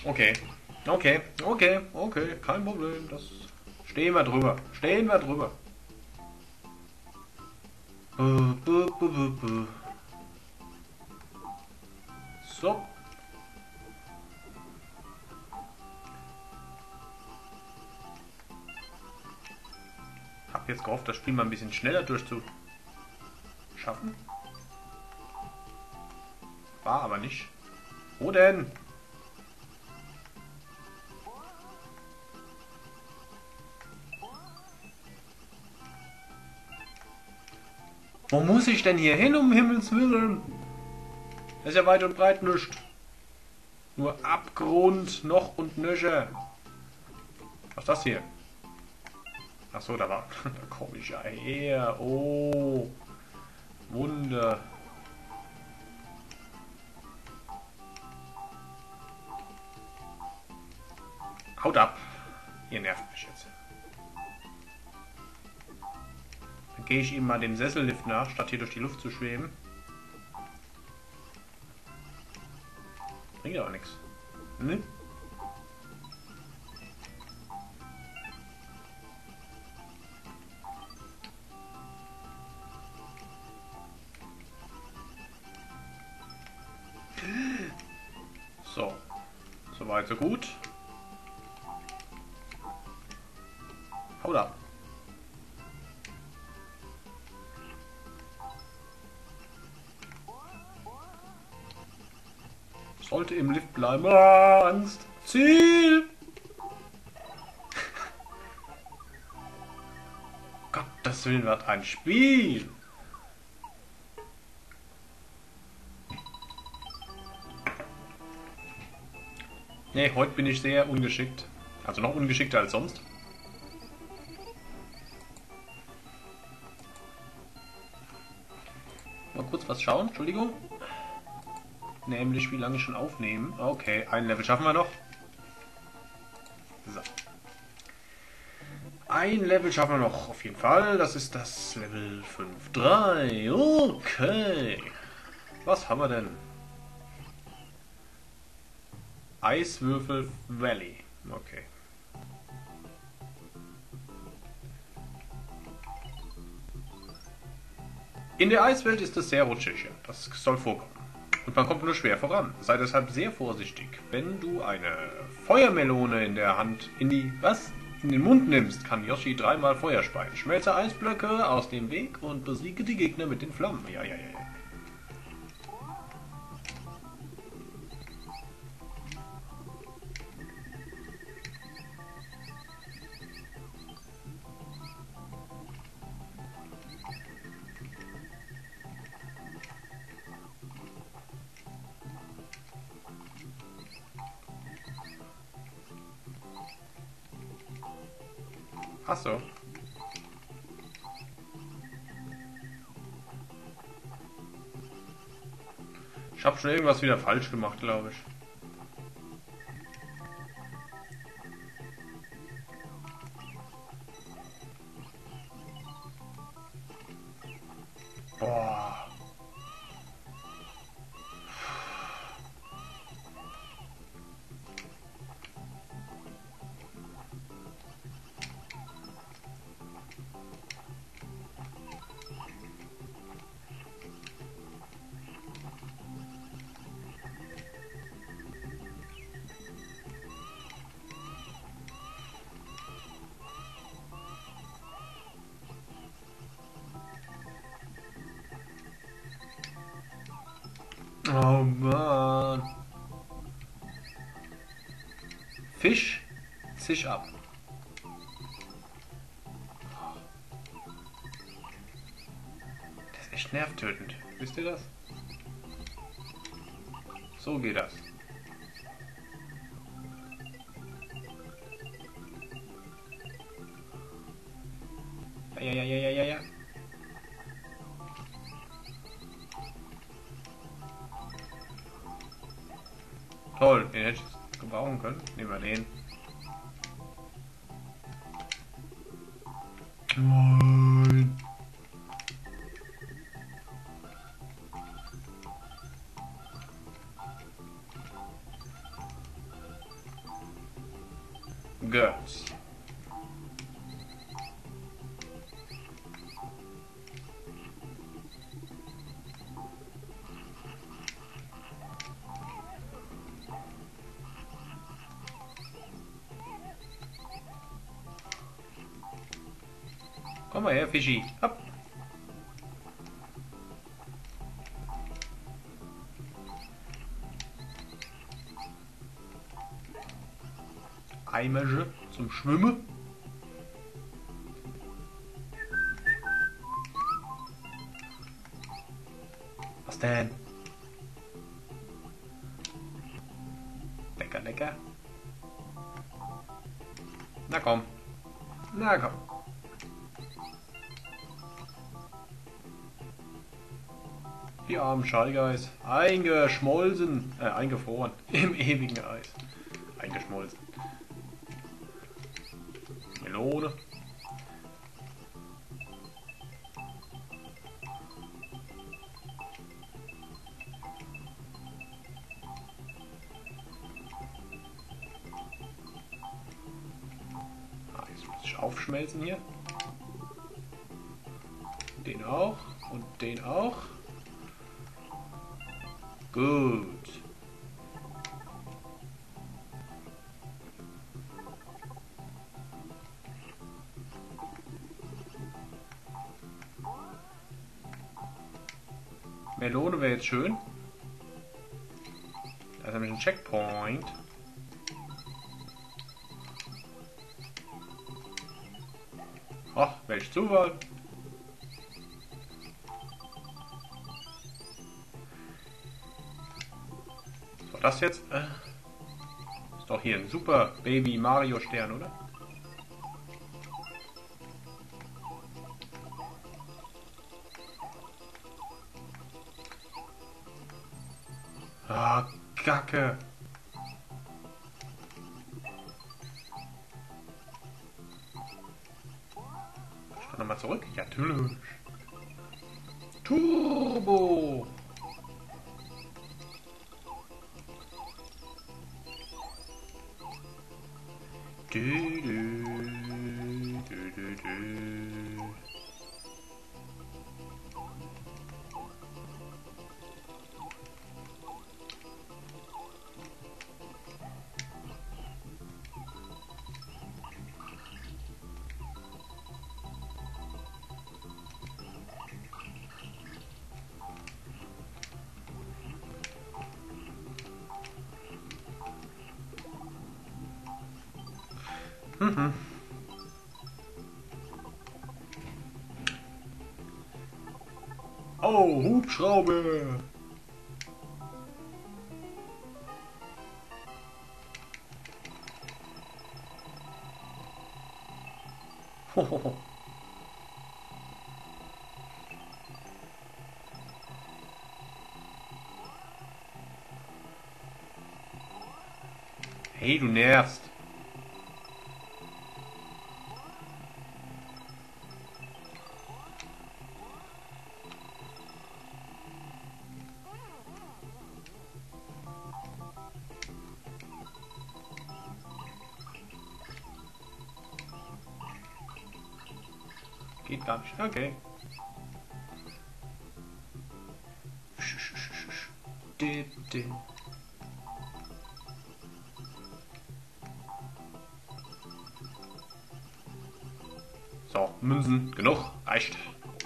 Okay. Okay, okay, okay. Kein Problem. Das stehen wir drüber. Stehen wir drüber. So. Hab jetzt gehofft, das Spiel mal ein bisschen schneller durchzuschaffen. War aber nicht. Wo denn? Wo muss ich denn hier hin, um Himmels Willen? Das ist ja weit und breit nichts. Nur Abgrund, noch und nöcher. Was ist das hier? Achso, da war. Da komme ich ja her. Oh. Wunder. Haut ab. Ihr nervt mich jetzt. Dann gehe ich ihm mal dem Sessellift nach, statt hier durch die Luft zu schweben. Bringt aber nichts. Ne? So. Soweit, so gut. Haut ab. Sollte im Lift bleiben. Ah, Angst. Ziel! Gottes Willen, was ein Spiel! Nee, heute bin ich sehr ungeschickt. Also noch ungeschickter als sonst. Mal kurz was schauen, Entschuldigung. Nämlich, wie lange schon aufnehmen. Okay, ein Level schaffen wir noch. So. Ein Level schaffen wir noch, auf jeden Fall. Das ist das Level 5.3. Okay. Was haben wir denn? Eiswürfel Valley. Okay. In der Eiswelt ist es sehr rutschig. Das soll vorkommen. Und man kommt nur schwer voran. Sei deshalb sehr vorsichtig. Wenn du eine Feuermelone in der Hand in den Mund nimmst, kann Yoshi dreimal Feuer speien. Schmelze Eisblöcke aus dem Weg und besiege die Gegner mit den Flammen. Ja. Ach so. Ich habe schon irgendwas wieder falsch gemacht, glaube ich. Boah. Oh Mann. Fisch, zisch ab. Das ist echt nervtötend. Wisst ihr das? So geht das. Ja. Toll, den hätte ich gebrauchen können. Nehmen wir den. Nein. Götz. Komm mal her, Fischi. Hopp. Eimerche zum Schwimmen. Was denn? Lecker, lecker. Na komm. Na komm. Die armen Schallgeis. Eingeschmolzen. Eingefroren. Im ewigen Eis. Eingeschmolzen. Melone. Jetzt muss ich aufschmelzen hier. Den auch. Und den auch. Gut. Melone wäre jetzt schön. Da ist nämlich ein Checkpoint. Ach, welch Zufall. Was war das jetzt? Ist doch hier ein super Baby Mario Stern, oder? Ah, Kacke. Ich kann nochmal zurück? Ja, natürlich. Turbo. Du, du, du, du, du. Mhm. Oh, Hubschrauber! Hohoho. Hey, du nervst. Geht gar nicht. Okay. So, Münzen, genug, reicht.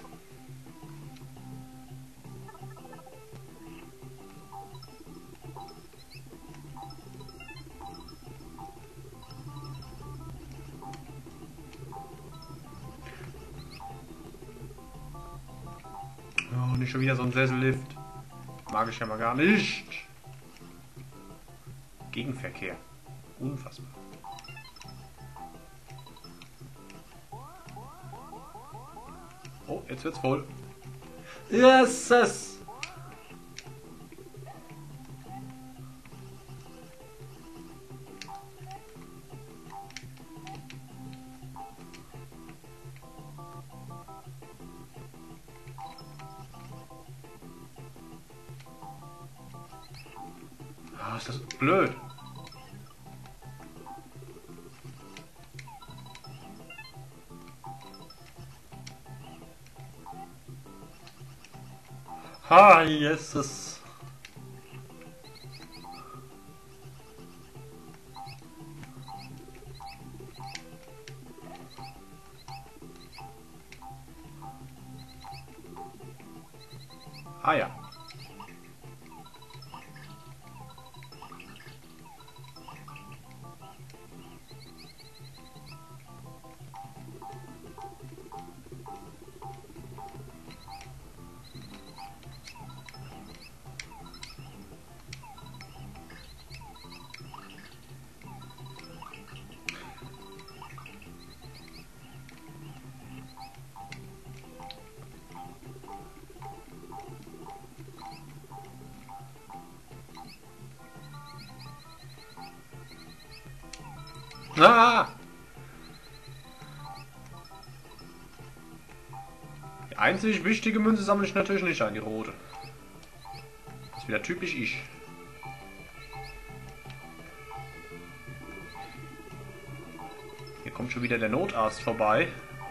Oh, nicht schon wieder so ein Sessellift. Mag ich ja mal gar nicht. Gegenverkehr. Unfassbar. Oh, jetzt wird's voll. Yes! Ah, ist das blöd. Ha, Jesus. Ah ja. Ah! Die einzig wichtige Münze sammle ich natürlich nicht ein, die rote. Das ist wieder typisch ich. Hier kommt schon wieder der Notarzt vorbei.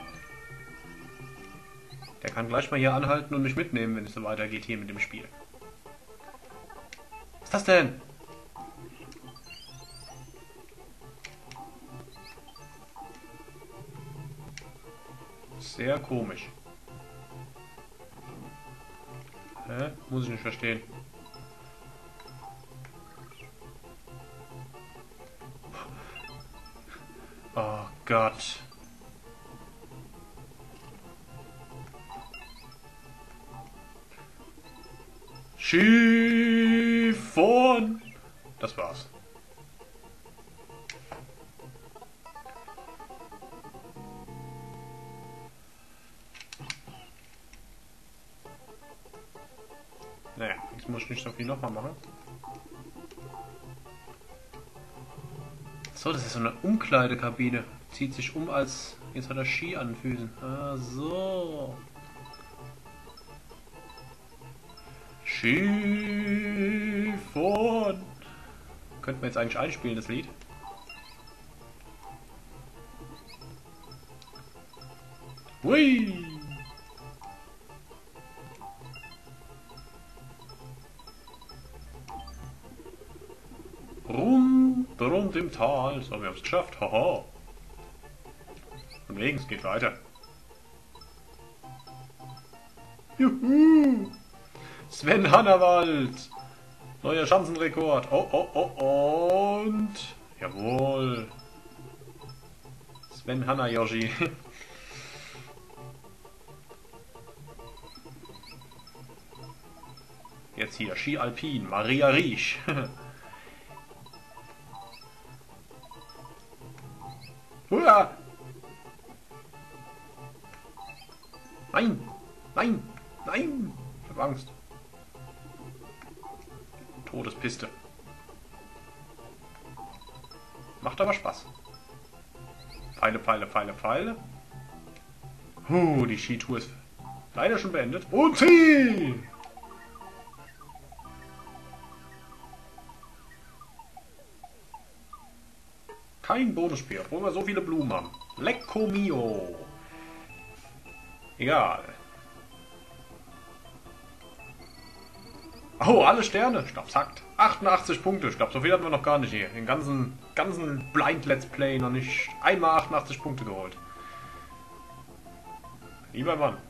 Der kann gleich mal hier anhalten und mich mitnehmen, wenn es so weitergeht hier mit dem Spiel. Was ist das denn? Sehr komisch. Hä? Muss ich nicht verstehen. Oh Gott. Chiffon. Das war's. Naja, jetzt muss ich nicht so viel nochmal machen. So, das ist so eine Umkleidekabine. Zieht sich um, als jetzt hat er Ski an den Füßen. Ah, so. Chiffon. Könnten wir jetzt eigentlich einspielen, das Lied. Hui. Rund im Tal. So, wir haben es geschafft. Haha. Von wegen, es geht weiter. Juhu. Sven Hannawald. Neuer Schanzenrekord. Oh, oh, oh, und... Jawohl. Sven Hannajoshi. Jetzt hier, Ski Alpin, Maria Riesch. Hurra! Nein! Nein! Nein! Ich hab Angst. Todespiste. Macht aber Spaß. Pfeile, Pfeile, Pfeile, Pfeile. Die Skitour ist leider schon beendet. Und Ziel! Kein Bonusspiel, obwohl wir so viele Blumen haben. Lecco mio. Egal. Oh, alle Sterne. Ich glaub, zackt. 88 Punkte. Ich glaube, so viel hatten wir noch gar nicht hier. Den ganzen Blind Let's Play noch nicht einmal 88 Punkte geholt. Lieber Mann.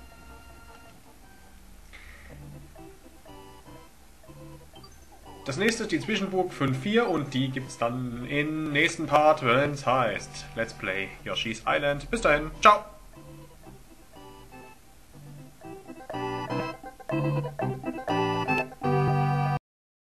Das nächste ist die Zwischenburg 5-4 und die gibt es dann im nächsten Part, wenn es heißt Let's Play Yoshi's Island. Bis dahin, ciao!